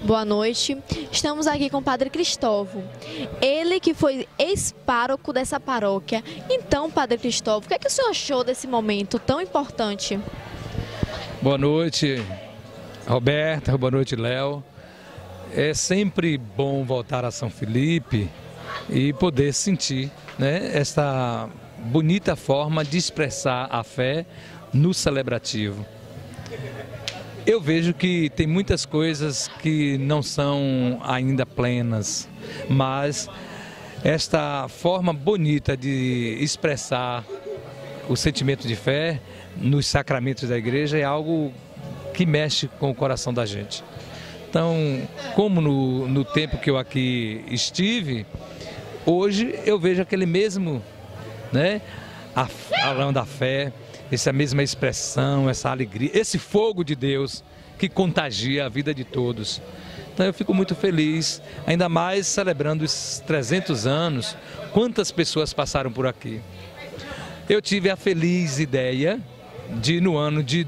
Boa noite. Estamos aqui com o Padre Cristóvão. Ele que foi ex-pároco dessa paróquia. Então, Padre Cristóvão, o que o senhor achou desse momento tão importante? Boa noite, Roberta. Boa noite, Léo. É sempre bom voltar a São Felipe e poder sentir, né, essa bonita forma de expressar a fé no celebrativo. Eu vejo que tem muitas coisas que não são ainda plenas, mas esta forma bonita de expressar o sentimento de fé nos sacramentos da igreja é algo que mexe com o coração da gente. Então, como no tempo que eu aqui estive, hoje eu vejo aquele mesmo, né, falando da fé, essa mesma expressão, essa alegria, esse fogo de Deus que contagia a vida de todos. Então eu fico muito feliz, ainda mais celebrando esses 300 anos, quantas pessoas passaram por aqui. Eu tive a feliz ideia de, no ano de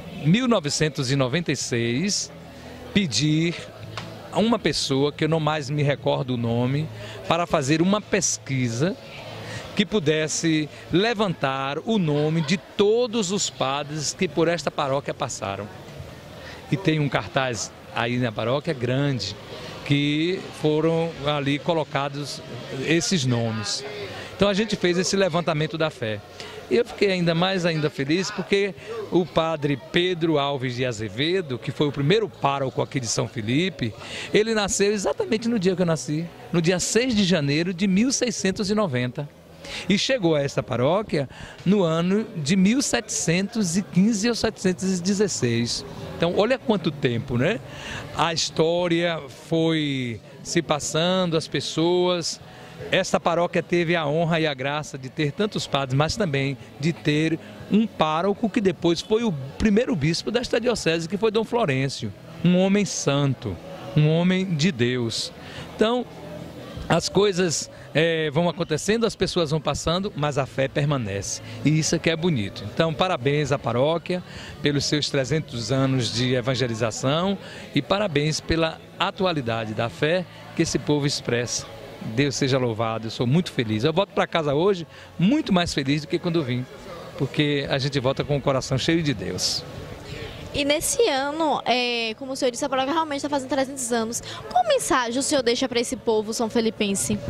1996, pedir a uma pessoa, que eu não mais me recordo o nome, para fazer uma pesquisa que pudesse levantar o nome de todos os padres que por esta paróquia passaram. E tem um cartaz aí na paróquia grande, que foram ali colocados esses nomes. Então a gente fez esse levantamento da fé. E eu fiquei ainda feliz porque o padre Pedro Alves de Azevedo, que foi o primeiro pároco aqui de São Felipe, ele nasceu exatamente no dia que eu nasci, no dia 6 de janeiro de 1690. E chegou a esta paróquia no ano de 1715 ou 716. Então, olha quanto tempo, né? A história foi se passando, as pessoas. Esta paróquia teve a honra e a graça de ter tantos padres, mas também de ter um pároco que depois foi o primeiro bispo desta diocese, que foi Dom Florencio. Um homem santo, um homem de Deus. Então, as coisas vão acontecendo, as pessoas vão passando, mas a fé permanece. E isso é que é bonito. Então, parabéns à paróquia pelos seus 300 anos de evangelização e parabéns pela atualidade da fé que esse povo expressa. Deus seja louvado, eu sou muito feliz. Eu volto para casa hoje muito mais feliz do que quando vim, porque a gente volta com o coração cheio de Deus. E nesse ano, como o senhor disse, a paróquia realmente está fazendo 300 anos. Qual mensagem o senhor deixa para esse povo são felipense?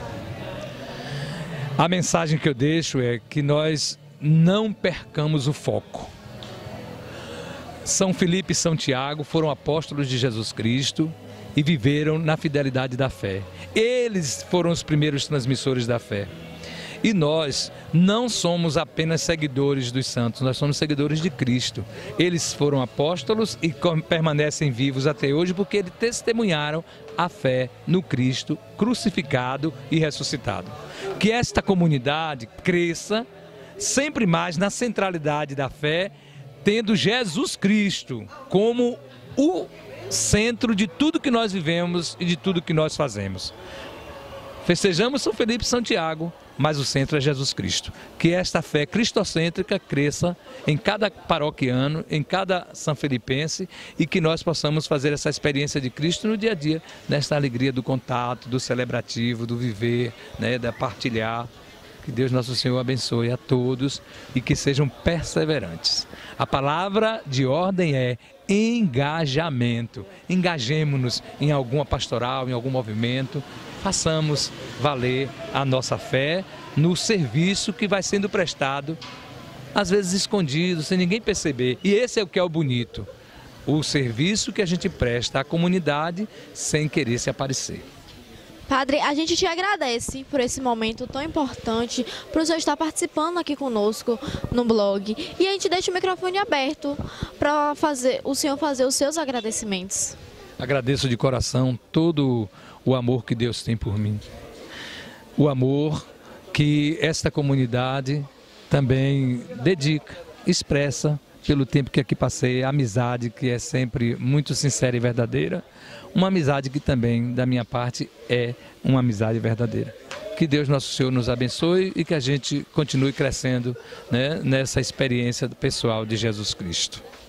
A mensagem que eu deixo é que nós não percamos o foco. São Felipe e São Tiago foram apóstolos de Jesus Cristo e viveram na fidelidade da fé. Eles foram os primeiros transmissores da fé. E nós não somos apenas seguidores dos santos, nós somos seguidores de Cristo. Eles foram apóstolos e permanecem vivos até hoje porque eles testemunharam a fé no Cristo crucificado e ressuscitado. Que esta comunidade cresça sempre mais na centralidade da fé, tendo Jesus Cristo como o centro de tudo que nós vivemos e de tudo que nós fazemos. Festejamos São Felipe e São Tiago, mas o centro é Jesus Cristo. Que esta fé cristocêntrica cresça em cada paroquiano, em cada sanfelipense e que nós possamos fazer essa experiência de Cristo no dia a dia, nesta alegria do contato, do celebrativo, do viver, né, da partilhar. Que Deus Nosso Senhor abençoe a todos e que sejam perseverantes. A palavra de ordem é engajamento. Engajemo-nos em alguma pastoral, em algum movimento. Façamos valer a nossa fé no serviço que vai sendo prestado, às vezes escondido, sem ninguém perceber. E esse é o que é o bonito, o serviço que a gente presta à comunidade sem querer se aparecer. Padre, a gente te agradece por esse momento tão importante, por o senhor estar participando aqui conosco no blog. E a gente deixa o microfone aberto para o senhor fazer os seus agradecimentos. Agradeço de coração todo o amor que Deus tem por mim. O amor que esta comunidade também dedica, expressa pelo tempo que aqui passei, a amizade que é sempre muito sincera e verdadeira, uma amizade que também, da minha parte, é uma amizade verdadeira. Que Deus Nosso Senhor nos abençoe e que a gente continue crescendo, né, nessa experiência pessoal de Jesus Cristo.